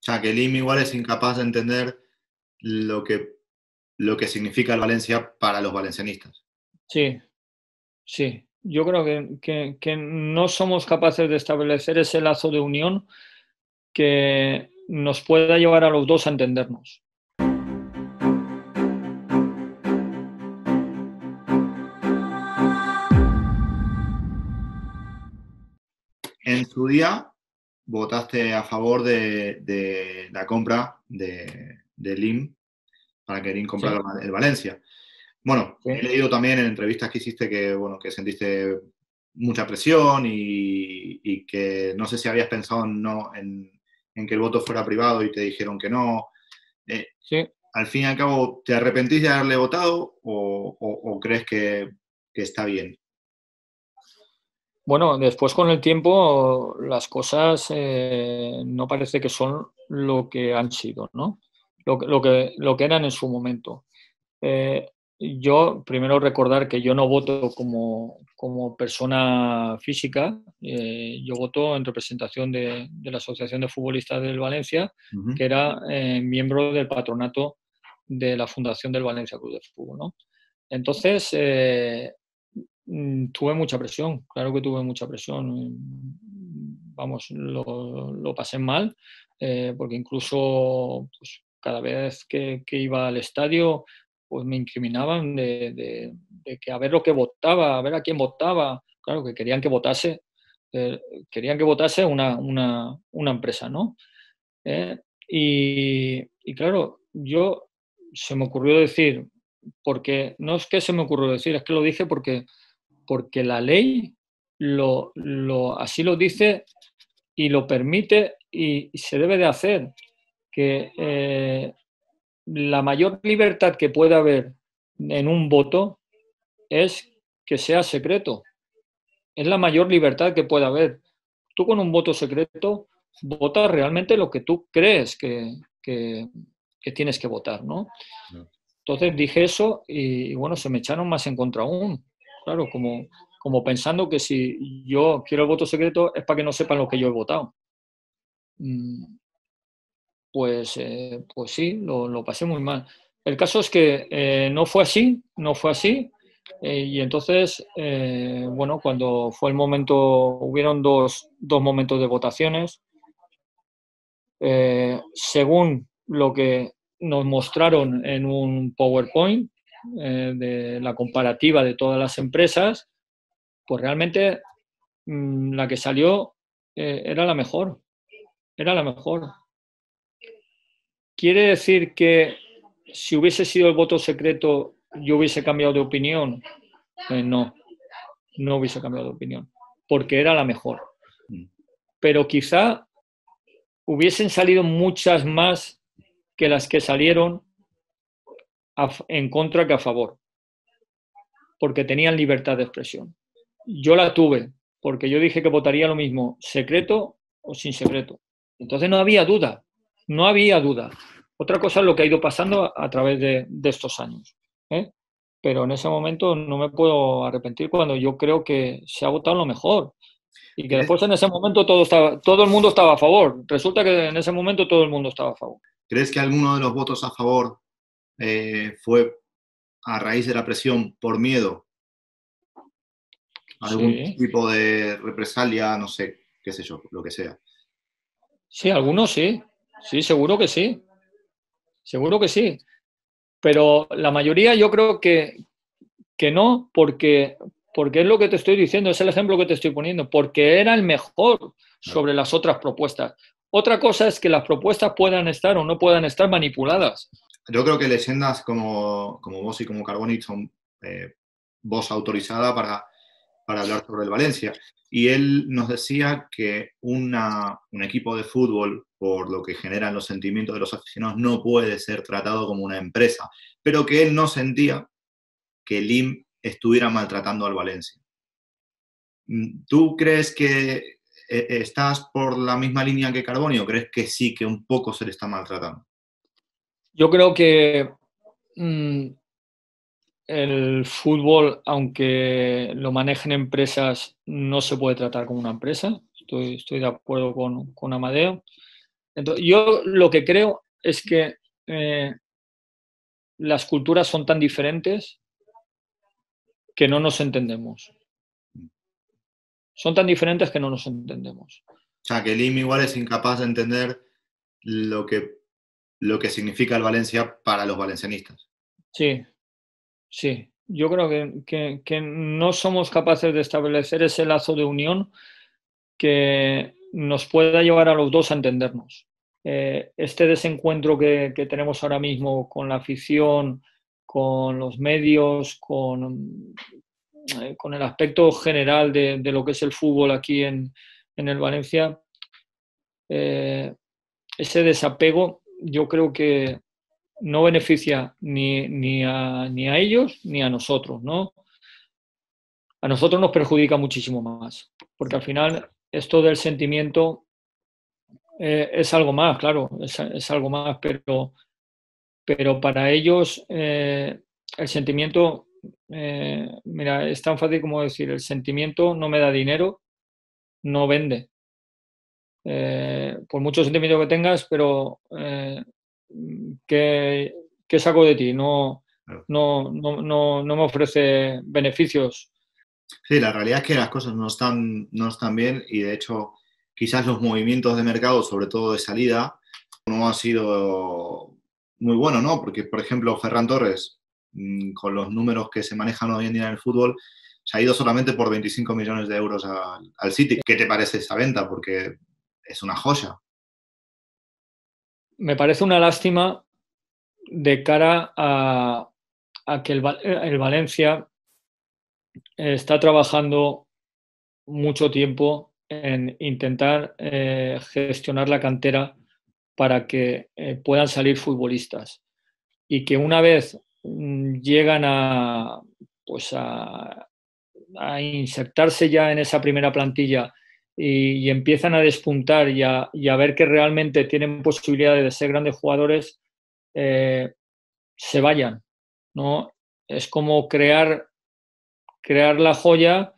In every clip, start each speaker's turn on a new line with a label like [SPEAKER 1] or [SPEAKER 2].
[SPEAKER 1] sea, que Lim igual es incapaz de entender lo que, lo que significa el Valencia para los valencianistas.
[SPEAKER 2] Sí, sí. Yo creo que no somos capaces de establecer ese lazo de unión que nos pueda llevar a los dos a entendernos.
[SPEAKER 1] En su día votaste a favor de la compra de Lim para que Lim comprara
[SPEAKER 2] Sí,
[SPEAKER 1] el Valencia. Bueno, he
[SPEAKER 2] sí.
[SPEAKER 1] leído también en entrevistas que hiciste que, bueno, que sentiste mucha presión y que no sé si habías pensado en que el voto fuera privado y te dijeron que no. Eh,
[SPEAKER 2] Sí.
[SPEAKER 1] Al fin y al cabo, ¿te arrepentís de haberle votado o crees que está bien?
[SPEAKER 2] Bueno, después con el tiempo las cosas no parece que son lo que han sido, ¿no? Lo que eran en su momento. Yo, primero recordar que yo no voto como persona física, yo voto en representación de la Asociación de Futbolistas del Valencia,
[SPEAKER 1] Ujú.
[SPEAKER 2] que era miembro del patronato de la Fundación del Valencia Club de Fútbol, ¿no? Entonces, tuve mucha presión, claro que tuve mucha presión. Vamos, lo pasé mal, porque incluso pues, cada vez que iba al estadio, pues me incriminaban de que a ver lo que votaba, a ver a quién votaba. Claro, que querían que votase una empresa, ¿no? ¿Eh? Y claro, yo se me ocurrió decir, porque no es que se me ocurrió decir, es que lo dije porque la ley así lo dice y lo permite y se debe de hacer, que la mayor libertad que puede haber en un voto es que sea secreto. Es la mayor libertad que puede haber. Tú con un voto secreto votas realmente lo que tú crees que tienes que votar, ¿no?
[SPEAKER 1] No.
[SPEAKER 2] Entonces dije eso y bueno, se me echaron más en contra aún. Claro, como pensando que si yo quiero el voto secreto es para que no sepan lo que yo he votado. Mm, pues sí, lo pasé muy mal. El caso es que no fue así, no fue así. Y entonces, bueno, cuando fue el momento, hubieron dos momentos de votaciones. Según lo que nos mostraron en un PowerPoint de la comparativa de todas las empresas, pues realmente la que salió era la mejor, era la mejor. ¿Quiere decir que si hubiese sido el voto secreto yo hubiese cambiado de opinión? No, no hubiese cambiado de opinión, porque era la mejor.
[SPEAKER 1] Mm.
[SPEAKER 2] Pero quizá hubiesen salido muchas más que las que salieron en contra que a favor, porque tenían libertad de expresión. Yo la tuve, porque yo dije que votaría lo mismo, secreto o sin secreto. Entonces no había duda, no había duda. Otra cosa es lo que ha ido pasando a través de estos años. ¿Eh? Pero en ese momento no me puedo arrepentir cuando yo creo que se ha votado lo mejor y que
[SPEAKER 1] ¿Crees,
[SPEAKER 2] después en ese momento todo el mundo estaba a favor. Resulta que en ese momento todo el mundo estaba a favor.
[SPEAKER 1] crees que alguno de los votos a favor fue a raíz de la presión por miedo a algún
[SPEAKER 2] Sí,
[SPEAKER 1] tipo de represalia, no sé, qué sé yo, lo que sea?
[SPEAKER 2] sí, algunos sí, sí, seguro que sí. Pero la mayoría yo creo que no, porque es lo que te estoy diciendo, es el ejemplo que te estoy poniendo, porque era el mejor
[SPEAKER 1] Claro.
[SPEAKER 2] sobre las otras propuestas. Otra cosa es que las propuestas puedan estar o no puedan estar manipuladas.
[SPEAKER 1] Yo creo que leyendas como vos y como Carboni son voz autorizada para hablar sobre el Valencia. Y él nos decía que un equipo de fútbol, por lo que generan los sentimientos de los aficionados, no puede ser tratado como una empresa, pero que él no sentía que Lim estuviera maltratando al Valencia. ¿Tú crees que estás por la misma línea que Carboni o crees que sí, que un poco se le está maltratando?
[SPEAKER 2] Yo creo que mmm, el fútbol, aunque lo manejen empresas, no se puede tratar como una empresa. Estoy de acuerdo con Amadeo. Entonces, yo lo que creo es que las culturas son tan diferentes que no nos entendemos. Son tan diferentes que no nos entendemos.
[SPEAKER 1] O sea, que Lim igual es incapaz de entender lo que, lo que significa el Valencia para los valencianistas.
[SPEAKER 2] Sí, sí. Yo creo que no somos capaces de establecer ese lazo de unión que nos pueda llevar a los dos a entendernos. Este desencuentro que tenemos ahora mismo con la afición, con los medios, con el aspecto general de lo que es el fútbol aquí en el Valencia, ese desapego yo creo que no beneficia ni a ellos ni a nosotros, ¿no? A nosotros nos perjudica muchísimo más, porque al final esto del sentimiento es algo más, claro, es algo más, pero para ellos el sentimiento, mira, es tan fácil como decir, el sentimiento no me da dinero, no vende. Por mucho sentimiento que tengas, pero ¿qué, qué saco de ti? No,
[SPEAKER 1] Claro.
[SPEAKER 2] no me ofrece beneficios.
[SPEAKER 1] Sí, la realidad es que las cosas no están bien y de hecho quizás los movimientos de mercado, sobre todo de salida, no ha sido muy bueno, ¿no? Porque, por ejemplo, Ferran Torres, con los números que se manejan hoy en día en el fútbol, se ha ido solamente por 25 millones de euros al City. ¿Qué te parece esa venta? Porque es una joya.
[SPEAKER 2] Me parece una lástima de cara a que el Valencia está trabajando mucho tiempo en intentar gestionar la cantera para que puedan salir futbolistas y que una vez llegan pues a insertarse ya en esa primera plantilla y empiezan a despuntar y a ver que realmente tienen posibilidades de ser grandes jugadores, se vayan, ¿no? Es como crear la joya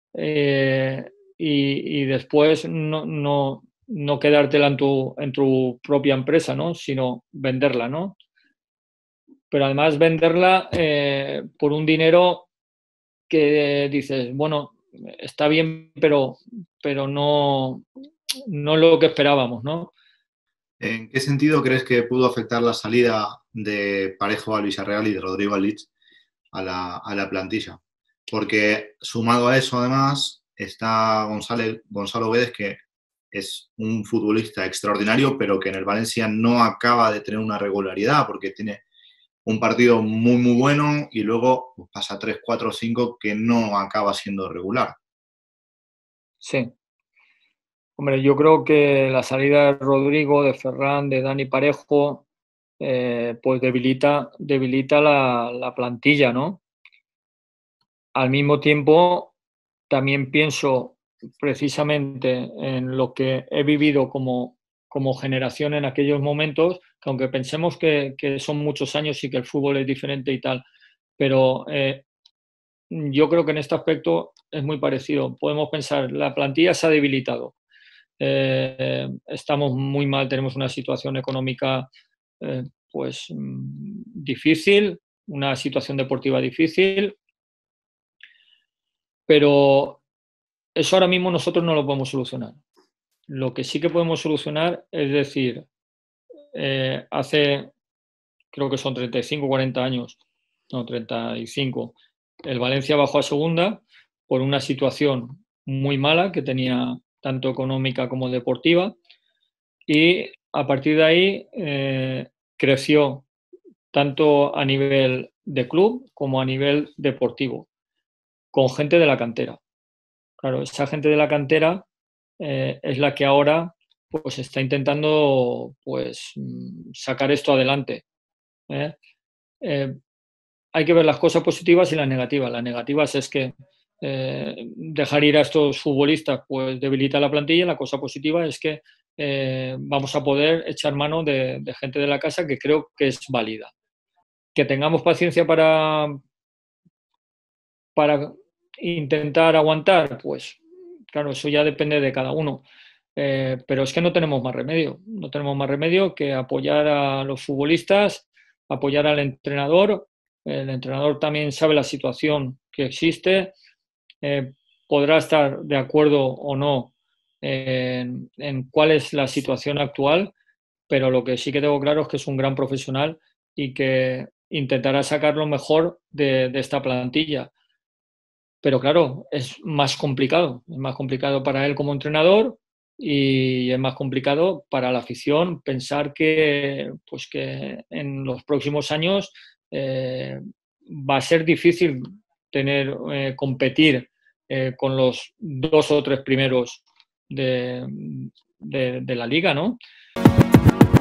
[SPEAKER 2] y después no quedártela en tu propia empresa, ¿no? Sino venderla, ¿no? Pero además venderla por un dinero que dices, bueno, está bien, pero no lo que esperábamos, ¿no?
[SPEAKER 1] ¿En qué sentido crees que pudo afectar la salida de Parejo al Villarreal y de Rodrigo al Leeds a la plantilla? Porque sumado a eso, además, está Gonzalo Guedes, que es un futbolista extraordinario, pero que en el Valencia no acaba de tener una regularidad, porque tiene un partido muy, muy bueno y luego pues, pasa 3 4 5 que no acaba siendo regular.
[SPEAKER 2] Sí. Hombre, yo creo que la salida de Rodrigo, de Ferran, de Dani Parejo, pues debilita la plantilla, ¿no? Al mismo tiempo, también pienso precisamente en lo que he vivido como generación en aquellos momentos, que aunque pensemos que son muchos años y que el fútbol es diferente y tal, pero yo creo que en este aspecto es muy parecido. Podemos pensar, la plantilla se ha debilitado, estamos muy mal, tenemos una situación económica pues difícil, una situación deportiva difícil, pero eso ahora mismo nosotros no lo podemos solucionar. Lo que sí que podemos solucionar es decir, hace, creo que son 35 o 40 años, no, 35, el Valencia bajó a segunda por una situación muy mala que tenía tanto económica como deportiva y a partir de ahí creció tanto a nivel de club como a nivel deportivo, con gente de la cantera. Claro, esa gente de la cantera es la que ahora pues está intentando pues sacar esto adelante. ¿eh? Eh, Hay que ver las cosas positivas y las negativas. Las negativas es que dejar ir a estos futbolistas pues debilita la plantilla. La cosa positiva es que vamos a poder echar mano de gente de la casa que creo que es válida. Que tengamos paciencia para intentar aguantar, pues claro, eso ya depende de cada uno. pero es que no tenemos más remedio. No tenemos más remedio que apoyar a los futbolistas, apoyar al entrenador. El entrenador también sabe la situación que existe, podrá estar de acuerdo o no en cuál es la situación actual, pero lo que sí que tengo claro es que es un gran profesional y que intentará sacar lo mejor de esta plantilla. Pero claro, es más complicado para él como entrenador y es más complicado para la afición pensar que, pues que en los próximos años va a ser difícil competir con los 2 o 3 primeros de la liga, ¿no?